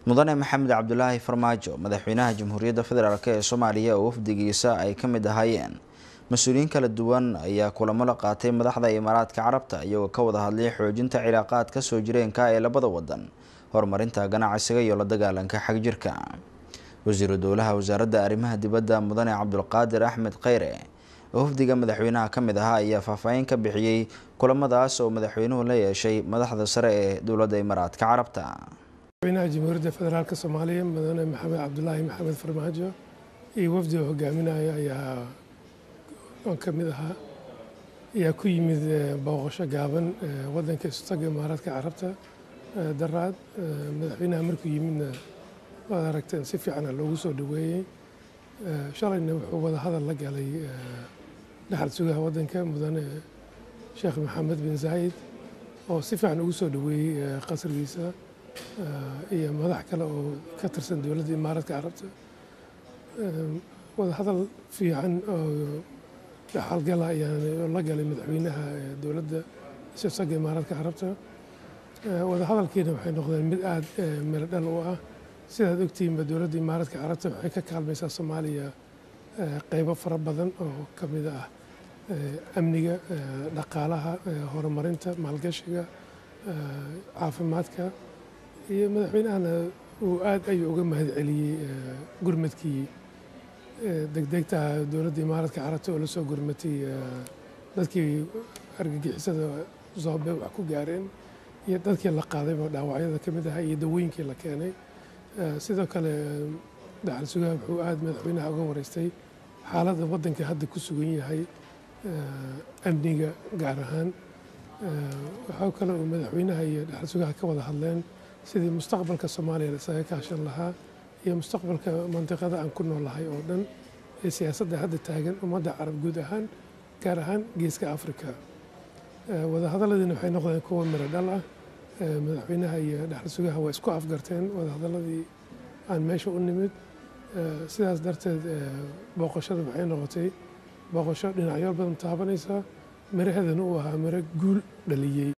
mudane maxamed cabdulaahi farmaajo madaxweynaha jamhuuriyadda federaalk ee Soomaaliya oo wafdigiisa ay ka mid ahaayeen mas'uuliyiin kala duwan ayaa kulamo la qaatay madaxda Imaaraadka Carabta iyagoo ka wada hadlay xoojinta cilaaqaadka soo jireenka ee labada wadan horumarinta ganacsiga iyo la dagaalanka xagjirka. wasiiru dowlaha wasaaradda arrimaha dibadda mudane Cabdulqaadir Axmed Khayre oo wafdiga madaxweynaha ka mid ahaa ayaa faahfaahin ka bixiyay kulamadaas oo madaxweynuhu la yeeshay madaxda sare ee dowladda Imaaraadka Carabta. madaxweynaha jamhuuriyadda federaalka Soomaaliya mudane maxamed cabdulaahi maxamed farmaajo iyo wafdiga hogaaminaya ayaa ka mid ahaa ayaa ku yimid booqasho gaaban wadanka istaga Imaaraadka Carabta daraad madaxweynaha markuu yimidna waad aragteen si fiican loogu soo dhaweeyay shalayna wuxuu wada hadal la galay dhaxal sugaha wadanka mudane Sheekh Maxamed bin Zayed oo si fiican ugu soo dhaweeyay qasrigiisa iyo madax kale oo ka tirsan dowladda Imaaraadka Carabta wada hadal fiican oo dhaxalgal ayaan la galay madaxweynaha dowladda istaga Imaaraadka Carabta wada hadalkiina waxay noqdeen mid aad meel dhal u ah sidaad ogtihiin dowladda Imaaraadka Carabta waxay ka kaalmaysaa Soomaaliya qaybo fara badan oo ka mid ah amniga dhaqaalaha horumarinta maalgashiga caafimaadka iyo madaxweynahana uu aad ayuu uga mahadceliyay gurmadkii degdegta dowladda Imaaraadka Carabta oo la soo gurmatay dadkii argagixisada Zoobe wax ku gaareen iyo dadkii la qaaday dhaawacyada ka mid ah iyo dawooyinkii la keenay sidoo kale dhaxal sugaha wuxuu aad madaxweynaha uga wareystay xaaladda wadanka hadda ku sugan yahay amniga gaar ahaan waxaa kale oo madaxweynaha iyo dhaxal sugaha ka wada hadleen sidii mustaqbalka Soomaaliya isaga kaashan lahaa iyo mustaqbalka mantiqada aan ku noolahay oo dhan ee siyaasadda hadda taagan ummadda Carab guud ahaan gaar ahaan geeska Afrika wada hadaladina waxay noqdeen kuwo miro dhal ah madaxweynaha iyo dhaxal sugaha way isku afgarteen wada hadaladii aan meesha u nimid sidaas darteed booqashada waxay noqotay booqasho dhinacyo badan taabanaysa miraheedana uu ahaa miro guul dhaliyay.